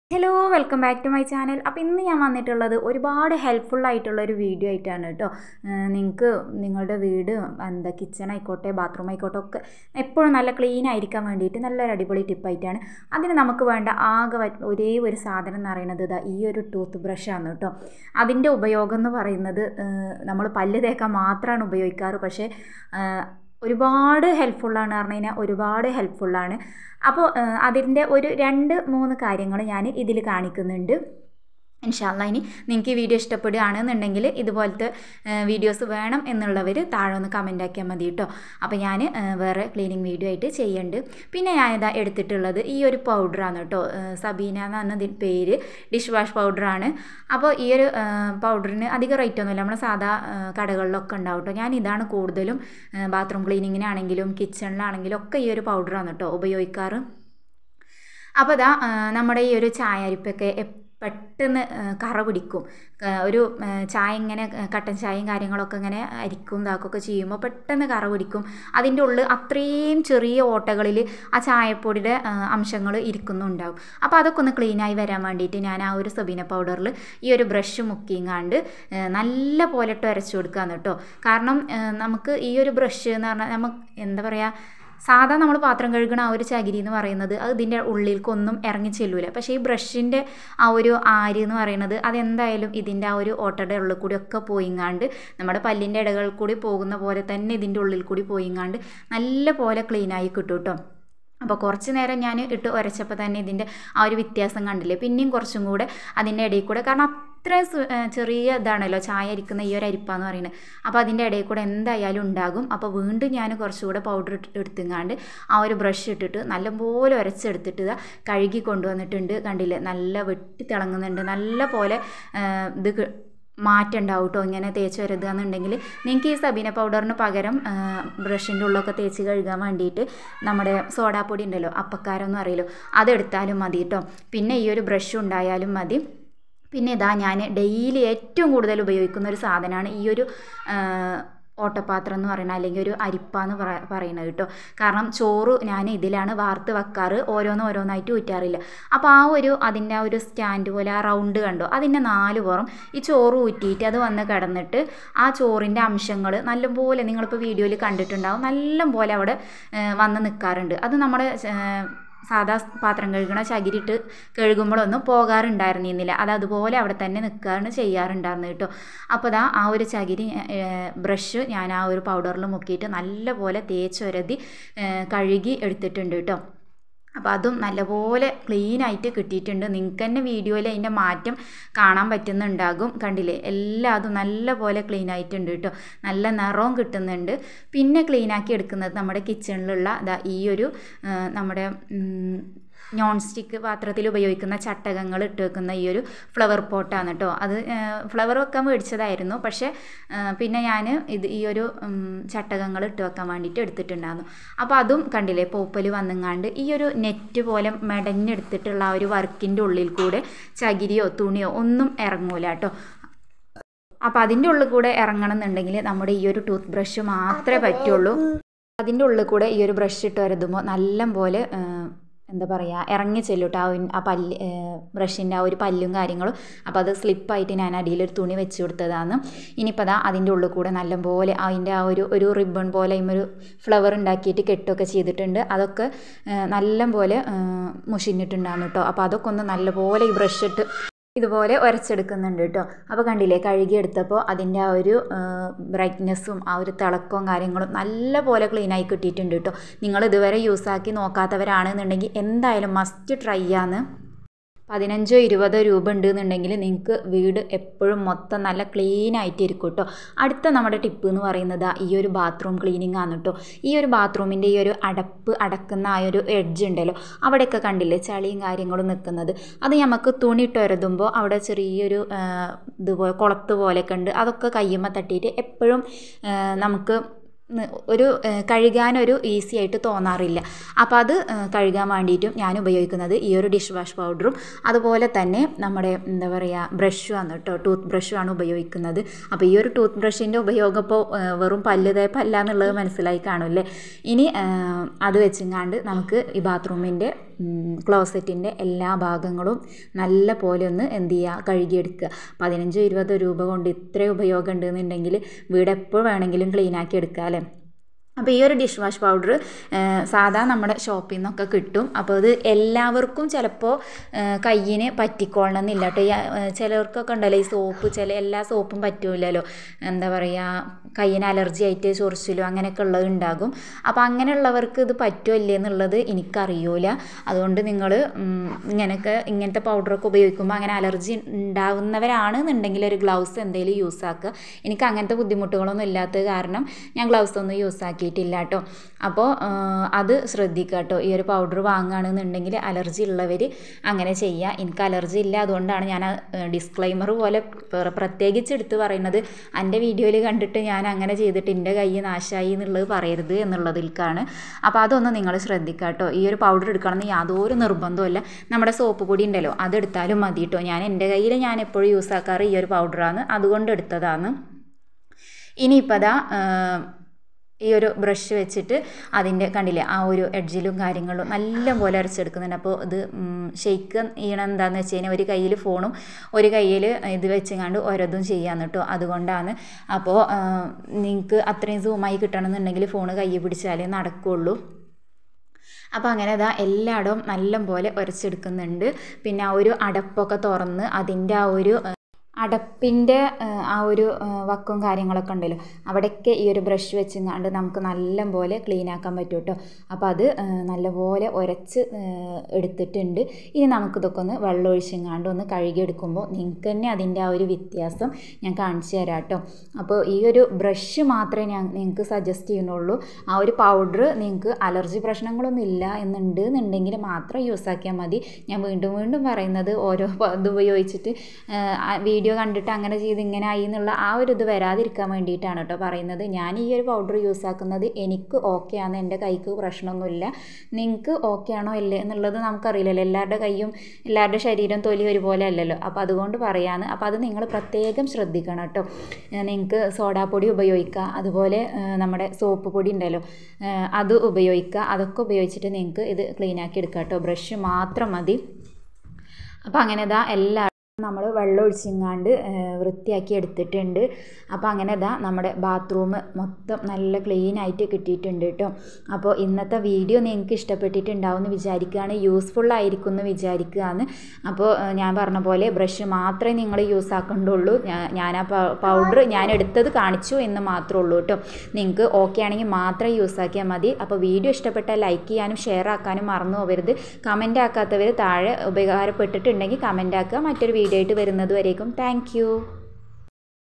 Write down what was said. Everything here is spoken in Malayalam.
Hello welcome back to my channel. അപ്പോൾ ഇന്ന് ഞാൻ വന്നിട്ടുള്ളത് ഒരുപാട് ഹെൽപ്ഫുൾ ആയിട്ടുള്ള ഒരു വീഡിയോ ആയിട്ടാണ് കേട്ടോ. നിങ്ങൾക്ക് നിങ്ങളുടെ വീട് കിച്ചൺ ആയിക്കോട്ടെ ബാത്റൂം ആയിക്കോട്ടെ ഒക്കെ എപ്പോഴും നല്ല ക്ലീൻ ആയിരിക്കാൻ വേണ്ടിയിട്ട് നല്ലൊരു അടിപൊളി ടിപ്പായിട്ടാണ്. അതിന് നമുക്ക് വേണ്ട ഒരേ ഒരു സാധനം എന്ന് പറയുന്നത് ഈ ഒരു ടൂത്ത് ബ്രഷാണ് കേട്ടോ. അതിൻ്റെ ഉപയോഗം എന്ന് പറയുന്നത് നമ്മൾ പല്ല് തേക്കാൻ മാത്രമാണ് ഉപയോഗിക്കാറ്. പക്ഷേ ഒരുപാട് ഹെൽപ്ഫുള്ളാണ് പറഞ്ഞു കഴിഞ്ഞാൽ ഒരുപാട് ഹെൽപ്ഫുള്ളാണ്. അപ്പോൾ അതിൻ്റെ ഒരു 2-3 കാര്യങ്ങൾ ഞാൻ ഇതിൽ കാണിക്കുന്നുണ്ട്. ഇൻഷാ അല്ലാ ഇനി നിങ്ങൾക്ക് ഈ വീഡിയോ ഇഷ്ടപ്പെടുകയാണെന്നുണ്ടെങ്കിൽ ഇതുപോലത്തെ വീഡിയോസ് വേണം എന്നുള്ളവർ താഴെ ഒന്ന് കമൻ്റ് ആക്കിയാൽ മതി കേട്ടോ. അപ്പോൾ ഞാൻ വേറെ ക്ലീനിങ് വീഡിയോ ആയിട്ട് ചെയ്യുന്നുണ്ട്. പിന്നെ ഞാനിതാ എടുത്തിട്ടുള്ളത് ഈ ഒരു പൗഡറാണ് കേട്ടോ. സബീന എന്ന് പറഞ്ഞ പേര്, ഡിഷ് വാഷ് പൗഡറാണ്. അപ്പോൾ ഈ ഒരു പൗഡറിന് അധികം റേറ്റ് ഒന്നുമില്ല, നമ്മുടെ സാധാ കടകളിലൊക്കെ ഉണ്ടാവും കേട്ടോ. ഞാൻ ഇതാണ് കൂടുതലും ബാത്റൂം ക്ലീനിങ്ങിനാണെങ്കിലും കിച്ചണിലാണെങ്കിലും ഒക്കെ ഈ ഒരു പൗഡറാണ് കേട്ടോ ഉപയോഗിക്കാറ്. അപ്പോൾ ഇതാ നമ്മുടെ ഈ ഒരു ചായ അരിപ്പൊക്കെ പെട്ടെന്ന് കറ പിടിക്കും. ഒരു ചായ ഇങ്ങനെ കട്ടൻ ചായയും കാര്യങ്ങളൊക്കെ ഇങ്ങനെ അരിക്കും ഇതാക്കുകയൊക്കെ ചെയ്യുമ്പോൾ പെട്ടെന്ന് കറ പിടിക്കും. അതിൻ്റെ ഉള്ളിൽ അത്രയും ചെറിയ ഓട്ടകളിൽ ആ ചായപ്പൊടിയുടെ അംശങ്ങൾ ഇരിക്കുന്നുണ്ടാവും. അപ്പോൾ അതൊക്കെ ഒന്ന് ക്ലീനായി വരാൻ വേണ്ടിയിട്ട് ഞാൻ ആ ഒരു സബീന പൗഡറിൽ ഈ ഒരു ബ്രഷ് മുക്കിങ്ങാണ്ട് നല്ല പോലെ ഇട്ട് അരച്ചു കൊടുക്കാമെന്ന് കേട്ടോ. കാരണം നമുക്ക് ഈ ഒരു ബ്രഷ് എന്ന് പറഞ്ഞാൽ നമുക്ക് എന്താ പറയുക, സാധാ നമ്മൾ പാത്രം കഴുകണ ആ ഒരു ചകിരി എന്ന് പറയുന്നത് അത് ഇതിൻ്റെ ഉള്ളിലേക്കൊന്നും ഇറങ്ങി ചെല്ലൂല. പക്ഷേ ഈ ബ്രഷിൻ്റെ ആ ഒരു ആര് എന്ന് പറയുന്നത് അതെന്തായാലും ഇതിൻ്റെ ആ ഒരു ഓട്ടയുടെ ഉള്ളിൽ കൂടി ഒക്കെ പോയിങ്ങാണ്ട് നമ്മുടെ പല്ലിൻ്റെ ഇടകളിൽ കൂടി പോകുന്ന പോലെ തന്നെ ഇതിൻ്റെ ഉള്ളിൽ കൂടി പോയിങ്ങാണ്ട് നല്ല പോലെ ക്ലീനായി കിട്ടും കേട്ടോ. അപ്പോൾ കുറച്ച് നേരം ഞാൻ ഇട്ട് ഉരച്ചപ്പോൾ തന്നെ ഇതിൻ്റെ ആ ഒരു വ്യത്യാസം കണ്ടില്ലേ. പിന്നെയും കുറച്ചും കൂടെ അതിൻ്റെ ഇടയിൽ കൂടെ, കാരണം അത്രയും ചെറിയ ഇതാണല്ലോ ചായ അരിക്കുന്ന ഈ ഒരു അരിപ്പാന്ന് പറയുന്നത്. അപ്പോൾ അതിൻ്റെ ഇടയിൽ കൂടെ എന്തായാലും ഉണ്ടാകും. അപ്പോൾ വീണ്ടും ഞാൻ കുറച്ചുകൂടെ പൗഡർ എടുത്തുങ്ങാണ്ട് ആ ഒരു ബ്രഷ് ഇട്ടിട്ട് നല്ലപോലെ ഉരച്ചെടുത്തിട്ട് കഴുകി കൊണ്ടുവന്നിട്ടുണ്ട്. കണ്ടില്ലേ, നല്ല വെട്ടി തിളങ്ങുന്നുണ്ട്. നല്ല പോലെ ഇത് മാറ്റുണ്ടാവും കേട്ടോ. ഇങ്ങനെ തേച്ച് വരുതുകയെന്നുണ്ടെങ്കിൽ നിങ്ങൾക്ക് ഈ സബീന പൗഡറിന് പകരം ബ്രഷിൻ്റെ ഉള്ളൊക്കെ തേച്ച് കഴുകാൻ വേണ്ടിയിട്ട് നമ്മുടെ സോഡാപ്പൊടി ഉണ്ടല്ലോ, അപ്പക്കാരൊന്നും അറിയില്ലോ, അതെടുത്താലും മതി കേട്ടോ. പിന്നെ ഈ ഒരു ബ്രഷ് ഉണ്ടായാലും മതി. പിന്നെ ഇതാ ഞാൻ ഡെയിലി ഏറ്റവും കൂടുതൽ ഉപയോഗിക്കുന്ന ഒരു സാധനമാണ് ഈ ഒരു ഓട്ടപാത്രം എന്ന് പറയുന്നത്, അല്ലെങ്കിൽ ഒരു അരിപ്പാന്ന് പറയുന്നത് കേട്ടോ. കാരണം ചോറ് ഞാൻ ഇതിലാണ് വാർത്ത് വെക്കാറ്, ഓരോന്നായിട്ട് ഊറ്റാറില്ല. അപ്പോൾ ആ ഒരു അതിൻ്റെ ആ ഒരു സ്റ്റാൻഡ് പോലെ ആ റൗണ്ട് കണ്ടോ, അതിൻ്റെ 4 പുറം ഈ ചോറ് ഊറ്റിയിട്ട് അത് വന്ന് കിടന്നിട്ട് ആ ചോറിൻ്റെ അംശങ്ങൾ നല്ലപോലെ നിങ്ങളിപ്പോൾ വീഡിയോയിൽ കണ്ടിട്ടുണ്ടാവും, നല്ലപോലെ അവിടെ വന്ന് നിൽക്കാറുണ്ട്. അത് നമ്മുടെ സാധാ പാത്രം കഴുകണ ചകിരിട്ട് കഴുകുമ്പോഴൊന്നും പോകാറുണ്ടായിരുന്നില്ല. അത് അതുപോലെ അവിടെ തന്നെ നിൽക്കുകയാണ് ചെയ്യാറുണ്ടായിരുന്നു കേട്ടോ. അപ്പോൾ ആ ഒരു ചകിരി ബ്രഷ് ഞാൻ ആ ഒരു പൗഡറിൽ മുക്കിയിട്ട് നല്ലപോലെ തേച്ചൊരതി കഴുകി എടുത്തിട്ടുണ്ട് കേട്ടോ. അപ്പോൾ അതും നല്ലപോലെ ക്ലീനായിട്ട് കിട്ടിയിട്ടുണ്ട്. നിങ്ങൾക്ക് തന്നെ വീഡിയോയിൽ അതിൻ്റെ മാറ്റം കാണാൻ പറ്റുന്നുണ്ടാകും. കണ്ടില്ലേ, എല്ലാതും നല്ലപോലെ ക്ലീൻ ആയിട്ടുണ്ട് കേട്ടോ. നല്ല നിറവും കിട്ടുന്നുണ്ട്. പിന്നെ ക്ലീനാക്കി എടുക്കുന്നത് നമ്മുടെ കിച്ചണിലുള്ള ഈ ഒരു നമ്മുടെ നോൺ സ്റ്റിക്ക് പാത്രത്തിൽ ഉപയോഗിക്കുന്ന ചട്ടകങ്ങൾ ഇട്ട് വെക്കുന്ന ഈ ഒരു ഫ്ലവർ പോട്ടാണ് കേട്ടോ. അത് ഫ്ലവർ വെക്കാൻ മേടിച്ചതായിരുന്നു, പക്ഷേ പിന്നെ ഞാൻ ഈ ഒരു ചട്ടകങ്ങൾ ഇട്ട് വെക്കാൻ വേണ്ടിയിട്ട് എടുത്തിട്ടുണ്ടായിരുന്നു. അപ്പോൾ അതും കണ്ടില്ലേ, പൂപ്പൽ വന്നുങ്ങാണ്ട് ഈ ഒരു നെറ്റ് പോലെ മെടഞ്ഞെടുത്തിട്ടുള്ള ആ ഒരു വർക്കിൻ്റെ ഉള്ളിൽ കൂടെ ചകിരിയോ തുണിയോ ഒന്നും ഇറങ്ങൂല കേട്ടോ. അപ്പോൾ അതിൻ്റെ ഉള്ളിൽ കൂടെ ഇറങ്ങണം എന്നുണ്ടെങ്കിൽ നമ്മുടെ ഈ ഒരു ടൂത്ത് ബ്രഷ് മാത്രമേ പറ്റുള്ളൂ. അതിൻ്റെ ഉള്ളിൽ കൂടെ ഈ ഒരു ബ്രഷ് ഇട്ട് വരുമ്പോൾ നല്ല പോലെ എന്താ പറയുക, ഇറങ്ങി ചെല്ലുട്ടോ ആ പല്ല് ബ്രഷിൻ്റെ ആ ഒരു പല്ലും കാര്യങ്ങളും. അപ്പോൾ അത് സ്ലിപ്പായിട്ട് ഞാൻ അടിയിലൊരു തുണി വെച്ച് കൊടുത്തതാണ്. ഇനിയിപ്പോൾ അതിൻ്റെ ഉള്ളിൽ കൂടെ നല്ലപോലെ അതിൻ്റെ ആ ഒരു റിബൺ പോലെ ഒരു ഫ്ലവർ ഉണ്ടാക്കിയിട്ട് കെട്ടൊക്കെ ചെയ്തിട്ടുണ്ട്. അതൊക്കെ നല്ലപോലെ മുഷിഞ്ഞിട്ടുണ്ടാകുന്നു കേട്ടോ. അപ്പോൾ അതൊക്കെ ഒന്ന് നല്ലപോലെ ഈ ബ്രഷ് ഇട്ട് ഇതുപോലെ ഉരച്ചെടുക്കുന്നുണ്ട് കേട്ടോ. അപ്പോൾ കണ്ടില്ലേ, കഴുകിയെടുത്തപ്പോൾ അതിൻ്റെ ആ ഒരു ബ്രൈറ്റ്നെസ്സും ആ ഒരു തിളക്കവും കാര്യങ്ങളും നല്ല പോലെ ക്ലീനായി കിട്ടിയിട്ടുണ്ട് കേട്ടോ. നിങ്ങൾ ഇതുവരെ യൂസാക്കി നോക്കാത്തവരാണെന്നുണ്ടെങ്കിൽ എന്തായാലും മസ്റ്റ് ട്രൈ ആണ്. 15-20 രൂപ ഉണ്ടെന്നുണ്ടെങ്കിൽ നിങ്ങൾക്ക് വീട് എപ്പോഴും മൊത്തം നല്ല ക്ലീൻ ആയിട്ടിരിക്കും കേട്ടോ. അടുത്ത നമ്മുടെ ടിപ്പ് എന്ന് പറയുന്നത് ഈ ഒരു ബാത്റൂം ക്ലീനിങ് ആണ് കേട്ടോ. ഈ ഒരു ബാത്റൂമിൻ്റെ ഈ ഒരു അടക്കുന്ന ആ ഒരു എഡ്ജ് ഉണ്ടല്ലോ, അവിടെയൊക്കെ കണ്ടില്ലേ ചളിയും കാര്യങ്ങളും നിൽക്കുന്നത്. അത് നമുക്ക് തുണിയിട്ട് ഉരതുമ്പോൾ അവിടെ ചെറിയൊരു ഇതുപോലെ കുളത്ത് പോലെയൊക്കെ ഉണ്ട്. അതൊക്കെ കയ്യുമ്മ തട്ടിയിട്ട് എപ്പോഴും നമുക്ക് ഒരു കഴുകാനൊരു ഈസി ആയിട്ട് തോന്നാറില്ല. അപ്പോൾ അത് കഴുകാൻ വേണ്ടിയിട്ടും ഞാൻ ഉപയോഗിക്കുന്നത് ഈ ഒരു ഡിഷ് വാഷ് പൗഡറും അതുപോലെ തന്നെ നമ്മുടെ എന്താ പറയുക ബ്രഷുമാണ് കേട്ടോ, ടൂത്ത് ബ്രഷുമാണ് ഉപയോഗിക്കുന്നത്. അപ്പോൾ ഈ ഒരു ടൂത്ത് ബ്രഷിൻ്റെ ഉപയോഗം ഇപ്പോൾ വെറും പല്ല് തേപ്പല്ല എന്നുള്ളത് മനസ്സിലായി കാണുമല്ലേ. ഇനി അത് വെച്ചെങ്ങാണ്ട് നമുക്ക് ഈ ബാത്റൂമിൻ്റെ ക്ലോസറ്റിൻ്റെ എല്ലാ ഭാഗങ്ങളും നല്ല പോലെ ഒന്ന് എന്ത് ചെയ്യുക, കഴുകിയെടുക്കുക. 15-20 രൂപ കൊണ്ട് ഇത്രയും ഉപയോഗം ഉണ്ടെന്നുണ്ടെങ്കിൽ വീട് എപ്പോൾ വേണമെങ്കിലും ക്ലീനാക്കി എടുക്കാം അല്ലേ. അപ്പോൾ ഈ ഒരു ഡിഷ് വാഷ് പൗഡർ സാധാ നമ്മുടെ ഷോപ്പിൽ നിന്നൊക്കെ കിട്ടും. അപ്പോൾ ഇത് എല്ലാവർക്കും ചിലപ്പോൾ കയ്യിന് പറ്റിക്കൊള്ളണം എന്നില്ല കേട്ടോ. ചിലർക്കൊക്കെ ഉണ്ടല്ലോ ഈ സോപ്പ്, എല്ലാ സോപ്പും പറ്റില്ലല്ലോ, എന്താ പറയുക കയ്യിന് അലർജി ആയിട്ട് ചൊറിച്ചിലും അങ്ങനെയൊക്കെ ഉള്ളത് ഉണ്ടാകും. അപ്പോൾ അങ്ങനെയുള്ളവർക്ക് ഇത് പറ്റുമോ ഇല്ലേ എന്നുള്ളത് എനിക്കറിയൂല. അതുകൊണ്ട് നിങ്ങൾ ഇങ്ങനത്തെ പൗഡറൊക്കെ ഉപയോഗിക്കുമ്പോൾ അങ്ങനെ അലർജി ഉണ്ടാകുന്നവരാണെന്നുണ്ടെങ്കിൽ ഒരു ഗ്ലൗസ് എന്തെങ്കിലും യൂസ് ആക്കുക. എനിക്ക് അങ്ങനത്തെ ബുദ്ധിമുട്ടുകളൊന്നും ഇല്ലാത്തത് കാരണം ഞാൻ ഗ്ലൗസ് ഒന്നും യൂസ് ആക്കിയിട്ടില്ല കേട്ടോ. അപ്പോൾ അത് ശ്രദ്ധിക്കുക കേട്ടോ. ഈ ഒരു പൗഡർ വാങ്ങുകയാണെന്നുണ്ടെങ്കിൽ അലർജി ഉള്ളവർ അങ്ങനെ ചെയ്യുക. എനിക്ക് അലർജി ഇല്ല, അതുകൊണ്ടാണ് ഞാൻ ഡിസ്ക്ലൈമർ പോലെ പ്രത്യേകിച്ച് എടുത്ത് പറയുന്നത്. എൻ്റെ വീഡിയോയിൽ കണ്ടിട്ട് ഞാൻ അങ്ങനെ ചെയ്തിട്ട് എൻ്റെ കൈ നാശമായി എന്നുള്ളത് പറയരുത് എന്നുള്ളതിൽക്കാണ്. അപ്പോൾ അതൊന്ന് നിങ്ങൾ ശ്രദ്ധിക്കുക കേട്ടോ. ഈ ഒരു പൗഡർ എടുക്കണമെന്ന് യാതൊരു നിർബന്ധമില്ല. നമ്മുടെ സോപ്പ് പൊടി ഉണ്ടല്ലോ അതെടുത്താലും മതി കേട്ടോ. എൻ്റെ കയ്യിൽ ഞാൻ എപ്പോഴും യൂസ് ആക്കാറ് ഈ ഒരു പൗഡറാണ്, അതുകൊണ്ട് എടുത്തതാണ്. ഇനിയിപ്പോൾ അതാ ഈ ഒരു ബ്രഷ് വെച്ചിട്ട് അതിൻ്റെ കണ്ടില്ലേ ആ ഒരു എഡ്ജിലും കാര്യങ്ങളും നല്ലപോലെ അരച്ചെടുക്കുന്നുണ്ട്. അപ്പോൾ ഇത് ഷെയ്ക്ക് ചെയ്യണം എന്താണെന്ന് വെച്ച് കഴിഞ്ഞാൽ ഒരു കയ്യിൽ ഫോണും ഒരു കയ്യിൽ ഇത് വെച്ചെങ്ങാണ്ട് ഓരോതും ചെയ്യാന്ന് കേട്ടോ. അതുകൊണ്ടാണ്. അപ്പോൾ നിങ്ങൾക്ക് അത്രയും സൂമായി കിട്ടണമെന്നുണ്ടെങ്കിൽ ഫോണ് കയ്യിൽ പിടിച്ചാലേ നടക്കുകയുള്ളൂ. അപ്പോൾ അങ്ങനെ ഇതാ എല്ലായിടവും നല്ലപോലെ ഉരച്ചെടുക്കുന്നുണ്ട്. പിന്നെ ആ ഒരു അടപ്പൊക്കെ തുറന്ന് അതിൻ്റെ ആ ഒരു അടപ്പിൻ്റെ ആ ഒരു വക്കും കാര്യങ്ങളൊക്കെ ഉണ്ടല്ലോ അവിടെയൊക്കെ ഈ ഒരു ബ്രഷ് വെച്ചെങ്ങാണ്ട് നമുക്ക് നല്ലപോലെ ക്ലീൻ ആക്കാൻ പറ്റും കേട്ടോ. അപ്പോൾ അത് നല്ലപോലെ ഉരച്ച് എടുത്തിട്ടുണ്ട്. ഇനി നമുക്കിതൊക്കെ ഒന്ന് വെള്ളം ഒഴിച്ചെങ്ങാണ്ട് ഒന്ന് കഴുകിയെടുക്കുമ്പോൾ നിങ്ങൾക്ക് തന്നെ അതിൻ്റെ ആ ഒരു വ്യത്യാസം ഞാൻ കാണിച്ചു തരാം കേട്ടോ. അപ്പോൾ ഈ ഒരു ബ്രഷ് മാത്രമേ ഞാൻ നിങ്ങൾക്ക് സജസ്റ്റ് ചെയ്യുന്നുള്ളൂ. ആ ഒരു പൗഡർ നിങ്ങൾക്ക് അലർജി പ്രശ്നങ്ങളൊന്നും ഇല്ല എന്നുണ്ടെങ്കിൽ മാത്രം യൂസ് ആക്കിയാൽ മതി. ഞാൻ വീണ്ടും വീണ്ടും പറയുന്നത് ഓരോ ഇത് ഉപയോഗിച്ചിട്ട് വീഡിയോ കണ്ടിട്ട് അങ്ങനെ ചെയ്ത് ഇങ്ങനെ ആയി എന്നുള്ള ആ ഒരു ഇത് വരാതിരിക്കാൻ വേണ്ടിയിട്ടാണ് കേട്ടോ പറയുന്നത്. ഞാൻ ഈ ഒരു പൗഡർ യൂസ് ആക്കുന്നത് എനിക്ക് ഓക്കെ ആണ്, എൻ്റെ കൈക്ക് പ്രശ്നമൊന്നുമില്ല. നിങ്ങൾക്ക് ഓക്കെ ആണോ ഇല്ലേ എന്നുള്ളത് നമുക്കറിയില്ലല്ലോ. എല്ലാവരുടെ കൈയും എല്ലാവരുടെ ശരീരം തൊലി ഒരുപോലെ അല്ലല്ലോ. അപ്പോൾ അതുകൊണ്ട് പറയാന്ന്. അപ്പോൾ അത് നിങ്ങൾ പ്രത്യേകം ശ്രദ്ധിക്കണം കേട്ടോ. നിങ്ങൾക്ക് സോഡാപ്പൊടി ഉപയോഗിക്കുക, അതുപോലെ നമ്മുടെ സോപ്പ് പൊടി ഉണ്ടല്ലോ അത് ഉപയോഗിക്കുക. അതൊക്കെ ഉപയോഗിച്ചിട്ട് നിങ്ങൾക്ക് ഇത് ക്ലീനാക്കി എടുക്കുക കേട്ടോ. ബ്രഷ് മാത്രം മതി. അപ്പോൾ അങ്ങനെ ഇതാ എല്ലാ നമ്മൾ വെള്ളം ഒഴിച്ചിങ്ങാണ്ട് വൃത്തിയാക്കി എടുത്തിട്ടുണ്ട്. അപ്പോൾ അങ്ങനെ ഇതാ നമ്മുടെ ബാത്റൂം മൊത്തം നല്ല ക്ലീൻ ആയിട്ട് കിട്ടിയിട്ടുണ്ട് കേട്ടോ. അപ്പോൾ ഇന്നത്തെ വീഡിയോ നിങ്ങൾക്ക് ഇഷ്ടപ്പെട്ടിട്ടുണ്ടാവും എന്ന് വിചാരിക്കുകയാണ്, യൂസ്ഫുൾ ആയിരിക്കും എന്ന് വിചാരിക്കുകയാണ്. അപ്പോൾ ഞാൻ പറഞ്ഞ പോലെ ബ്രഷ് മാത്രമേ നിങ്ങൾ യൂസ് ആക്കേണ്ടുള്ളൂ. ഞാൻ ആ പൗഡർ ഞാൻ എടുത്തത് കാണിച്ചു എന്ന് മാത്രമേ ഉള്ളൂ കേട്ടോ. നിങ്ങൾക്ക് ഓക്കെ ആണെങ്കിൽ മാത്രം യൂസ് ആക്കിയാൽ മതി. അപ്പോൾ വീഡിയോ ഇഷ്ടപ്പെട്ടാൽ ലൈക്ക് ചെയ്യാനും ഷെയർ ആക്കാനും മറന്നു പോകരുത്. കമൻ്റ് ആക്കാത്തവർ താഴെ ഉപകാരപ്പെട്ടിട്ടുണ്ടെങ്കിൽ കമൻ്റ് ആക്കുക. മറ്റൊരു വീഡിയോ ആയിട്ട് വരുന്നത് വരേക്കും താങ്ക് യു.